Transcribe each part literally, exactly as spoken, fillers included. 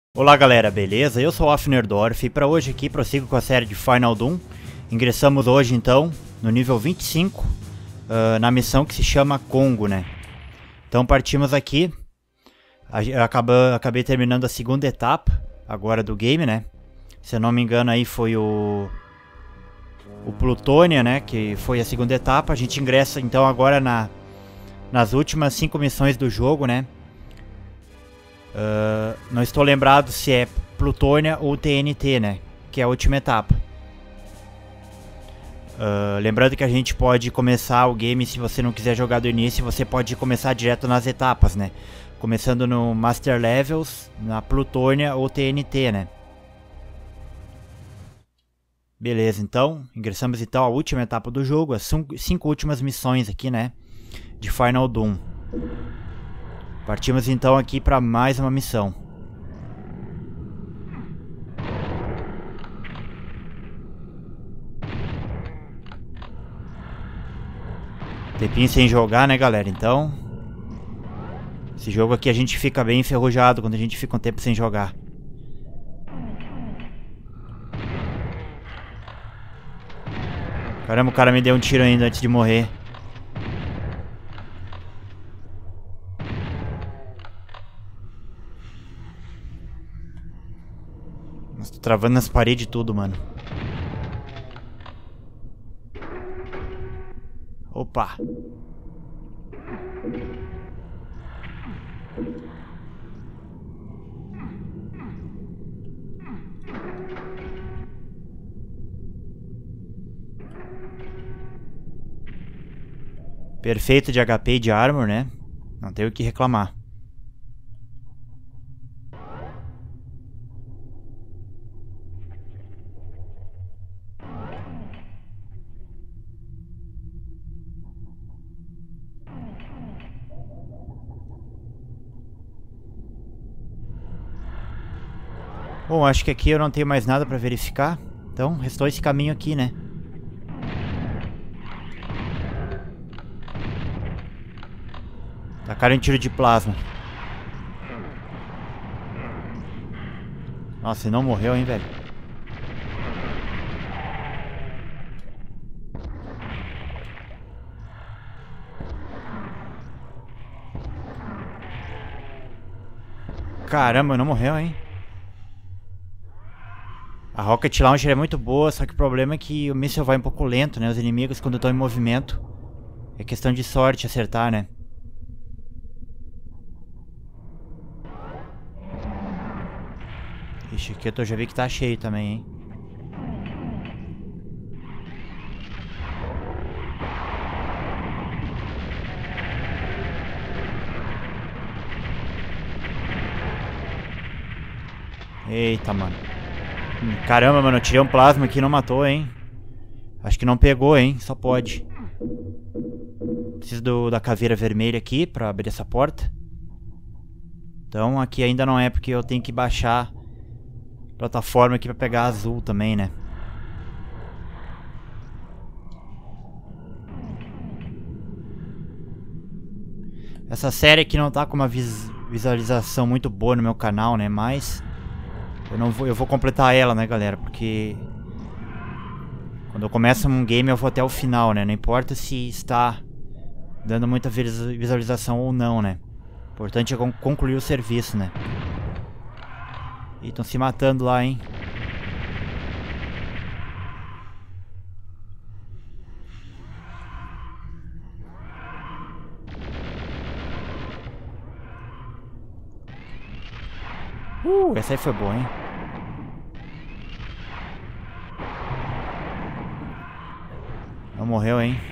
Olá galera, beleza? Eu sou o Afnerdorf e para hoje aqui prossigo com a série de Final Doom. Ingressamos hoje então no nível vinte e cinco, uh, na missão que se chama Congo, né? Então partimos aqui, eu acabei, acabei terminando a segunda etapa agora do game, né? Se eu não me engano aí foi o, o Plutônia, né? Que foi a segunda etapa. A gente ingressa então agora na, nas últimas cinco missões do jogo, né? Uh, não estou lembrado se é Plutônia ou T N T, né? Que é a última etapa. Uh, lembrando que a gente pode começar o game, se você não quiser jogar do início, você pode começar direto nas etapas, né? Começando no Master Levels, na Plutônia ou T N T, né? Beleza, então, ingressamos então à última etapa do jogo, as cinco últimas missões aqui, né? De Final Doom. Partimos então aqui para mais uma missão. Tempinho sem jogar, né, galera? Então, esse jogo aqui a gente fica bem enferrujado quando a gente fica um tempo sem jogar. Caramba, o cara me deu um tiro ainda antes de morrer. Nossa, tô travando nas paredes e tudo, mano. Opa! Perfeito de H P e de armor, né? Não tenho o que reclamar. Bom, acho que aqui eu não tenho mais nada pra verificar. Então, restou esse caminho aqui, né? Tacaram um tiro de plasma. Nossa, ele não morreu, hein, velho? Caramba, não morreu, hein? A Rocket Launcher é muito boa, só que o problema é que o míssil vai um pouco lento, né? Os inimigos, quando estão em movimento, é questão de sorte acertar, né? Ixi, aqui eu já vi que tá cheio também, hein? Eita, mano. Caramba, mano, eu tirei um plasma aqui e não matou, hein? Acho que não pegou, hein? Só pode. Preciso do, da caveira vermelha aqui pra abrir essa porta. Então aqui ainda não é, porque eu tenho que baixar a plataforma aqui pra pegar a azul também, né? Essa série aqui não tá com uma vis visualização muito boa no meu canal, né? Mas eu não vou, eu vou completar ela, né, galera? Porque quando eu começo um game eu vou até o final, né? Não importa se está dando muita visualização ou não, né? O importante é concluir o serviço, né? Ih, estão se matando lá, hein? Uh, essa aí foi boa, hein? Não morreu, hein?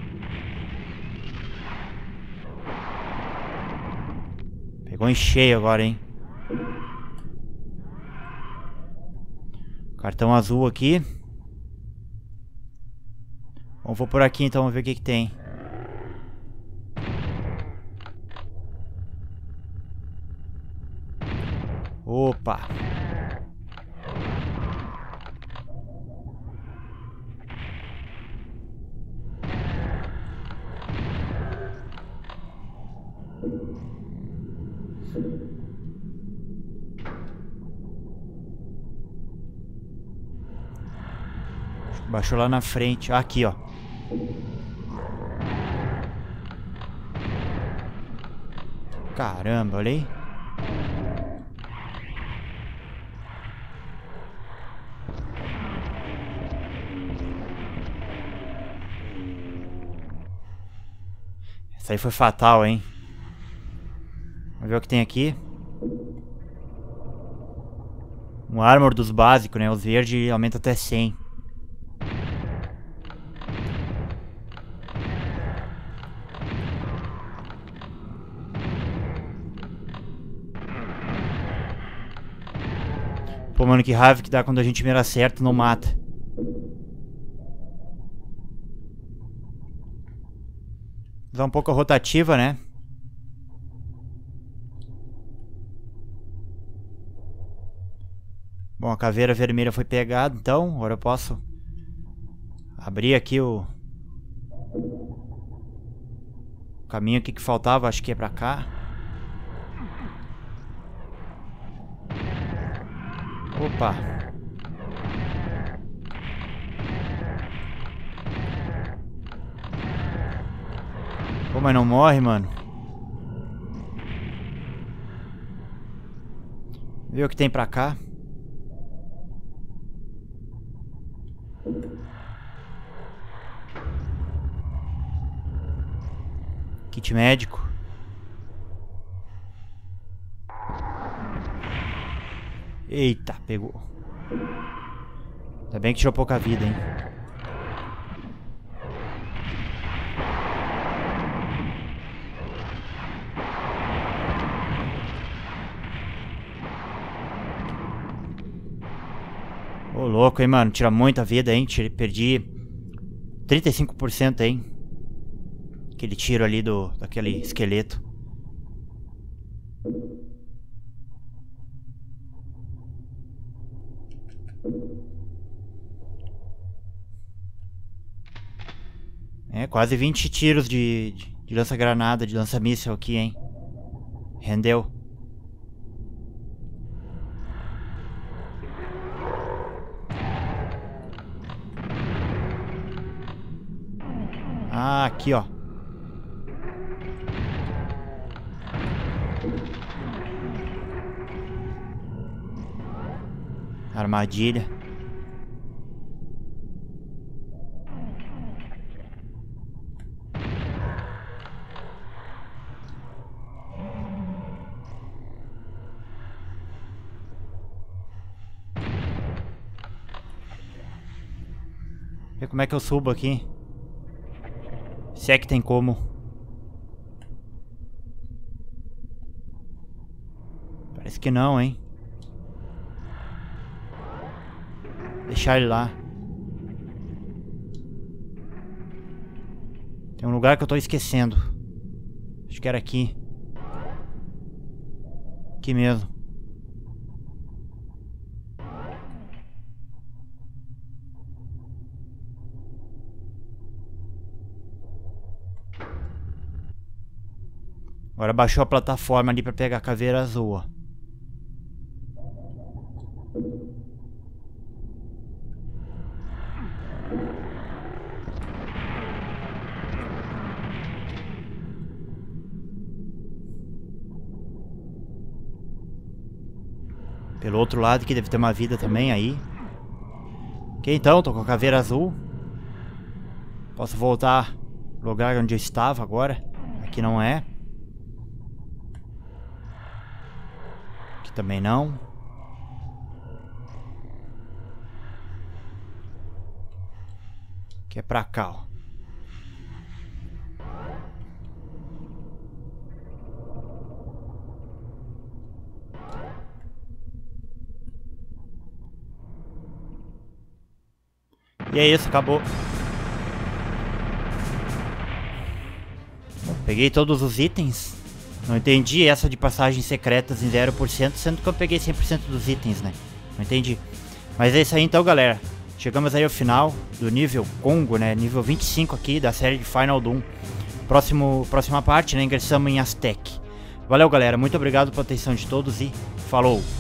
Pegou em cheio agora, hein? Cartão azul aqui. Bom, vou por aqui então, vamos ver o que que tem. Opa! Baixou lá na frente. Ah, aqui, ó. Caramba, olha aí. Essa aí foi fatal, hein? Vamos ver o que tem aqui. Um armor dos básicos, né? Os verdes aumenta até cem. Pô, mano, que raiva que dá quando a gente mira certo e não mata. Dá um pouco a rotativa, né? Bom, a caveira vermelha foi pegada, então agora eu posso abrir aqui o caminho aqui que faltava, acho que é pra cá. Opa! Pô, mas não morre, mano. Vê o que tem pra cá. Kit médico. Eita, pegou. Ainda bem que tirou pouca vida, hein. Ô, louco, hein, mano. Tira muita vida, hein. Perdi trinta e cinco por cento, hein. Aquele tiro ali do, daquele esqueleto. É, quase vinte tiros de, de, de lança-granada, de lança-míssel aqui, hein. Rendeu. Ah, aqui, ó. Armadilha. Vê como é que eu subo aqui. Se é que tem como. Parece que não, hein. Deixar ele lá. Tem um lugar que eu tô esquecendo. Acho que era aqui. Aqui mesmo. Agora baixou a plataforma ali pra pegar a caveira azul, ó. Pelo outro lado que deve ter uma vida também aí. Ok, então, tô com a caveira azul. Posso voltar pro lugar onde eu estava agora. Aqui não é. Aqui também não. Aqui é pra cá, ó. E é isso, acabou. Peguei todos os itens. Não entendi essa de passagens secretas em zero por cento, sendo que eu peguei cem por cento dos itens, né? Não entendi. Mas é isso aí então, galera. Chegamos aí ao final do nível Congo, né? Nível vinte e cinco aqui da série de Final Doom. Próximo, próxima parte, né? Ingressamos em Aztec. Valeu, galera. Muito obrigado pela atenção de todos e falou!